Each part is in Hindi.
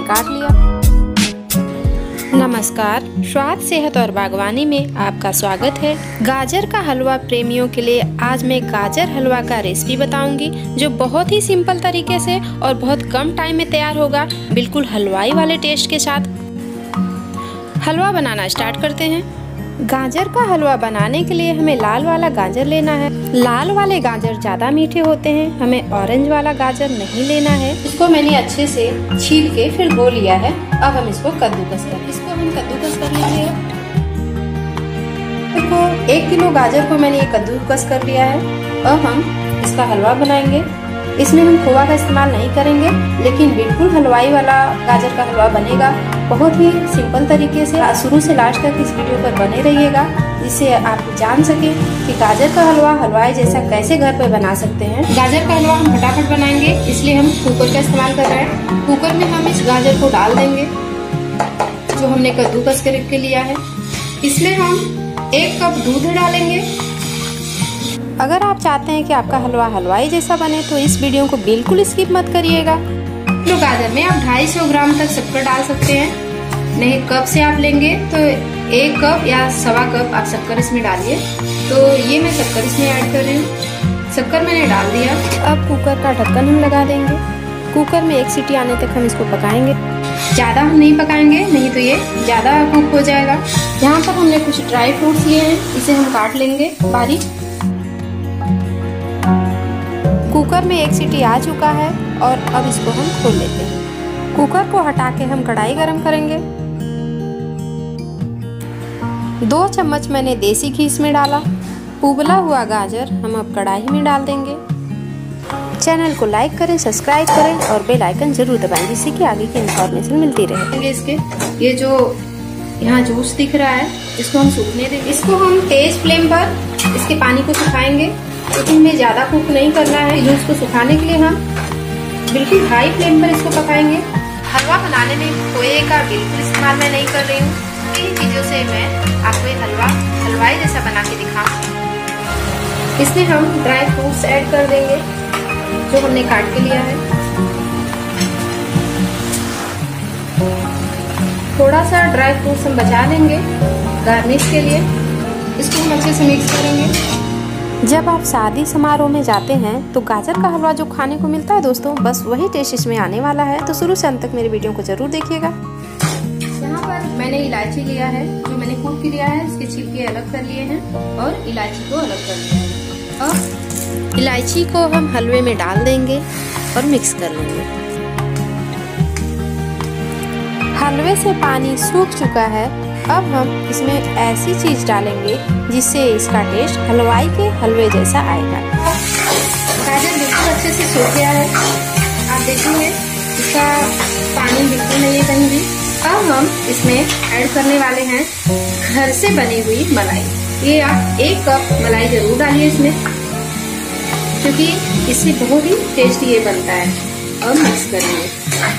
काट लिया। नमस्कार, स्वाद, सेहत और बागवानी में आपका स्वागत है। गाजर का हलवा प्रेमियों के लिए आज मैं गाजर हलवा का रेसिपी बताऊंगी, जो बहुत ही सिंपल तरीके से और बहुत कम टाइम में तैयार होगा, बिल्कुल हलवाई वाले टेस्ट के साथ। हलवा बनाना स्टार्ट करते हैं। गाजर का हलवा बनाने के लिए हमें लाल वाला गाजर लेना है। लाल वाले गाजर ज़्यादा मीठे होते हैं, हमें ऑरेंज वाला गाजर नहीं लेना है। इसको मैंने अच्छे से छील के फिर धो लिया है। अब हम इसको कद्दूकस कर लेंगे। देखो 1 किलो गाजर को मैंने ये कद्दूकस कर लिया है। अब हम इसका हलवा बनाएंगे। इसमें हम खोआ का इस्तेमाल नहीं करेंगे, लेकिन बिल्कुल हलवाई वाला गाजर का हलवा बनेगा। बहुत ही सिंपल तरीके से शुरू से लास्ट तक इस वीडियो पर बने रहिएगा, जिससे आप जान सके कि गाजर का हलवा हलवाई जैसा कैसे घर पर बना सकते हैं। गाजर का हलवा हम फटाफट बनाएंगे, इसलिए हम कुकर का इस्तेमाल कर रहे हैं। कुकर में हम इस गाजर को डाल देंगे जो हमने कद्दूकस करके लिया है। इसमें हम 1 कप दूध डालेंगे। अगर आप चाहते हैं कि आपका हलवा हलवाई जैसा बने तो इस वीडियो को बिल्कुल स्किप मत करिएगा। तो गाजर में आप 250 ग्राम तक शक्कर डाल सकते हैं। नहीं, कप से आप लेंगे तो 1 कप या 1.25 कप आप शक्कर इसमें डालिए। तो ये मैं शक्कर इसमें ऐड कर रही हूँ। शक्कर मैंने डाल दिया। अब कुकर का ढक्कन हम लगा देंगे। कुकर में 1 सीटी आने तक हम इसको पकाएंगे। ज़्यादा हम नहीं पकाएंगे, नहीं तो ये ज़्यादा कुक हो जाएगा। यहाँ पर हमने कुछ ड्राई फ्रूट्स लिए हैं, इसे हम काट लेंगे बारीक। कुकर में 1 सीटी आ चुका है और अब इसको हम खोल लेते हैं। कुकर को हटा के हम कढ़ाई गरम करेंगे। 2 चम्मच मैंने देसी घी इसमें डाला। उबला हुआ गाजर हम अब कढ़ाई में डाल देंगे। चैनल को लाइक करें, सब्सक्राइब करें और बेल आइकन जरूर दबाएं, जिससे कि आगे की इन्फॉर्मेशन मिलती रहे। इसके ये जो यहाँ जूस दिख रहा है, इसको हम सूखने देंगे। इसको हम तेज फ्लेम पर इसके पानी को सुखाएंगे, लेकिन हमें ज्यादा कुक नहीं करना है। जूस को सुखाने के लिए हम बिल्कुल हाई फ्लेम पर इसको पकाएंगे। हलवा बनाने में खोए का बिल्कुल इस्तेमाल मैं नहीं कर रही हूँ। इन चीजों से मैं आपको हलवा हलवाई जैसा बना के दिखाऊं। इसमें हम ड्राई फ्रूट्स ऐड कर देंगे जो हमने काट के लिया है। थोड़ा सा ड्राई फ्रूट्स हम बचा लेंगे गार्निश के लिए। इसको हम अच्छे से मिक्स करेंगे। जब आप शादी समारोह में जाते हैं तो गाजर का हलवा जो खाने को मिलता है दोस्तों, बस वही टेस्ट इसमें आने वाला है। तो शुरू से अंत तक मेरे वीडियो को जरूर देखिएगा। यहाँ पर मैंने इलायची लिया है, जो मैंने कूट के लिया है। इसके छिलके अलग कर लिए हैं और इलायची को अलग कर लिया है। अब इलायची को हम हलवे में डाल देंगे और मिक्स कर लेंगे। हलवे से पानी सूख चुका है। अब हम इसमें ऐसी चीज डालेंगे जिससे इसका टेस्ट हलवाई के हलवे जैसा आएगा। गाजर बिल्कुल अच्छे से सूख गया है, आप देखेंगे इसका पानी बिल्कुल नहीं है कहीं भी। अब हम इसमें ऐड करने वाले हैं घर से बनी हुई मलाई। ये आप 1 कप मलाई जरूर डालिए इसमें, क्योंकि इससे बहुत ही टेस्टी ये बनता है। अब मिक्स करेंगे।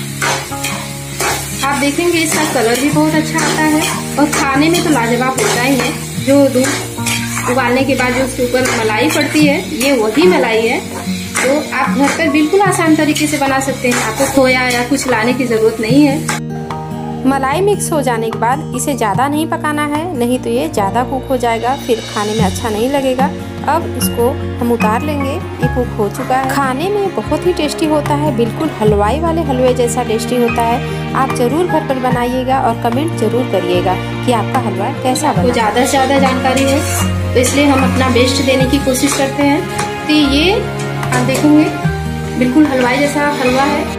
आप देखेंगे इसका कलर भी बहुत अच्छा आता है और खाने में तो लाजवाब होता ही है। जो दूध उबालने के बाद जो उसके ऊपर मलाई पड़ती है, ये वही मलाई है। तो आप घर पर बिल्कुल आसान तरीके से बना सकते हैं। आपको खोया या कुछ लाने की जरूरत नहीं है। मलाई मिक्स हो जाने के बाद इसे ज़्यादा नहीं पकाना है, नहीं तो ये ज़्यादा कुक हो जाएगा, फिर खाने में अच्छा नहीं लगेगा। अब इसको हम उतार लेंगे। ये कुक हो चुका है। खाने में बहुत ही टेस्टी होता है, बिल्कुल हलवाई वाले हलवे जैसा टेस्टी होता है। आप जरूर घर पर बनाइएगा और कमेंट जरूर करिएगा कि आपका हलवा कैसा बना। ज़्यादा से ज़्यादा जानकारी है तो इसलिए हम अपना बेस्ट देने की कोशिश करते हैं। तो ये आप देखेंगे बिल्कुल हलवाई जैसा हलवा है,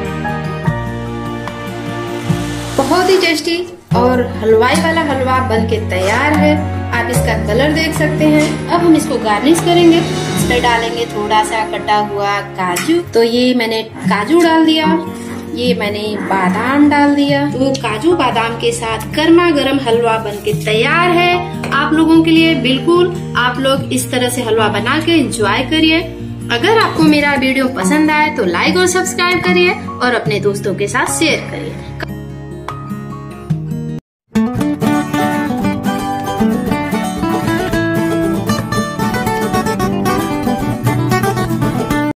बहुत ही टेस्टी और हलवाई वाला हलवा बनके तैयार है। आप इसका कलर देख सकते हैं। अब हम इसको गार्निश करेंगे। इसमें डालेंगे थोड़ा सा कटा हुआ काजू। तो ये मैंने काजू डाल दिया, ये मैंने बादाम डाल दिया। तो काजू बादाम के साथ गर्मा गर्म हलवा बनके तैयार है आप लोगों के लिए। बिल्कुल आप लोग इस तरह से हलवा बना के एंजॉय करिए। अगर आपको मेरा वीडियो पसंद आए तो लाइक और सब्सक्राइब करिए और अपने दोस्तों के साथ शेयर करिए।